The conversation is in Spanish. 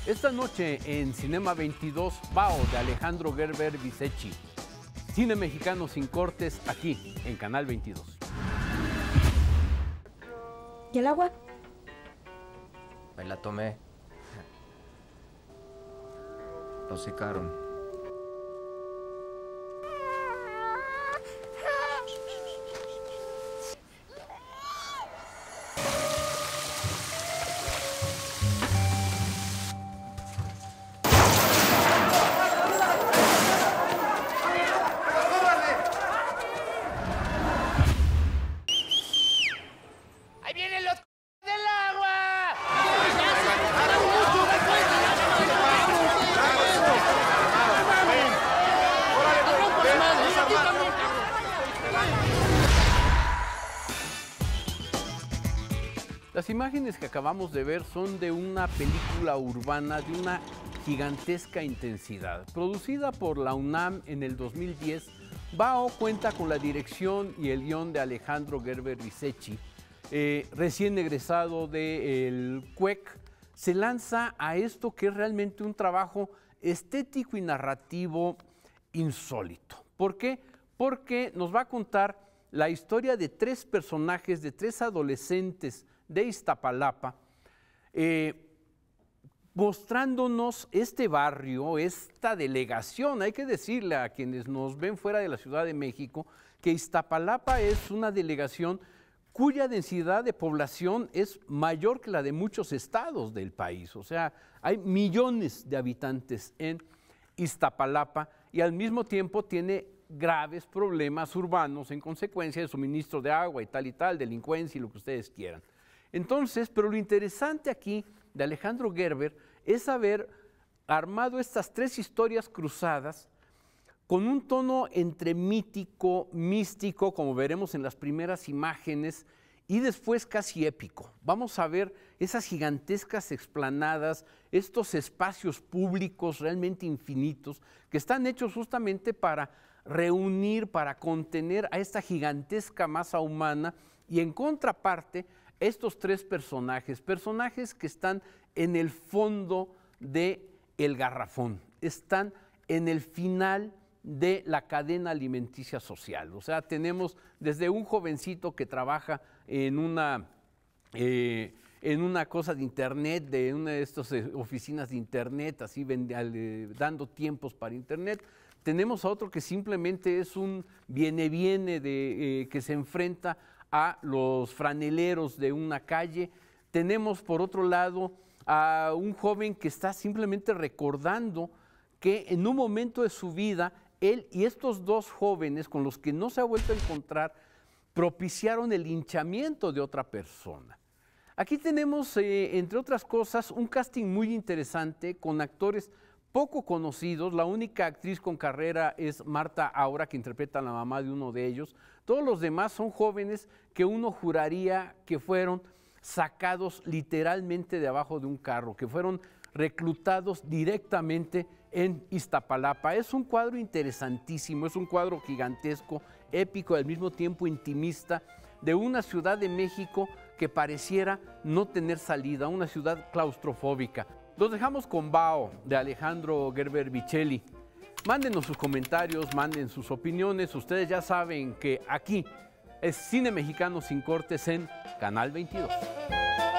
Esta noche en Cinema 22, Bao de Alejandro Gerber Visecci. Cine mexicano sin cortes aquí en Canal 22. ¿Y el agua? Me la tomé. Lo secaron. Las imágenes que acabamos de ver son de una película urbana de una gigantesca intensidad. Producida por la UNAM en el 2010, Bao cuenta con la dirección y el guión de Alejandro Gerber Visecci. Recién egresado del CUEC, se lanza a esto que es realmente un trabajo estético y narrativo insólito. ¿Por qué? Porque nos va a contar la historia de tres personajes, de tres adolescentes de Iztapalapa, mostrándonos este barrio, esta delegación. Hay que decirle a quienes nos ven fuera de la Ciudad de México que Iztapalapa es una delegación cuya densidad de población es mayor que la de muchos estados del país. O sea, hay millones de habitantes en Iztapalapa y al mismo tiempo tiene graves problemas urbanos en consecuencia de suministro de agua y tal, delincuencia y lo que ustedes quieran. Entonces, pero lo interesante aquí de Alejandro Gerber es haber armado estas tres historias cruzadas con un tono entre mítico, místico, como veremos en las primeras imágenes, y después casi épico. Vamos a ver esas gigantescas explanadas, estos espacios públicos realmente infinitos, que están hechos justamente para reunir, para contener a esta gigantesca masa humana, y en contraparte, estos tres personajes que están en el fondo del garrafón, están en el final de la cadena alimenticia social. O sea, tenemos desde un jovencito que trabaja en una cosa de internet, de una de estas oficinas de internet, así dando tiempos para internet. Tenemos a otro que simplemente es un viene-viene que se enfrenta a los franeleros de una calle. Tenemos por otro lado a un joven que está simplemente recordando que en un momento de su vida él y estos dos jóvenes con los que no se ha vuelto a encontrar propiciaron el linchamiento de otra persona. Aquí tenemos, entre otras cosas, un casting muy interesante con actores poco conocidos. La única actriz con carrera es Marta Aura, que interpreta a la mamá de uno de ellos. Todos los demás son jóvenes que uno juraría que fueron sacados literalmente de abajo de un carro, que fueron reclutados directamente en Iztapalapa. Es un cuadro interesantísimo, es un cuadro gigantesco, épico, al mismo tiempo intimista, de una Ciudad de México que pareciera no tener salida, una ciudad claustrofóbica. Los dejamos con Bao, de Alejandro Gerber Visecci. Mándenos sus comentarios, manden sus opiniones. Ustedes ya saben que aquí es Cine Mexicano sin cortes en Canal 22.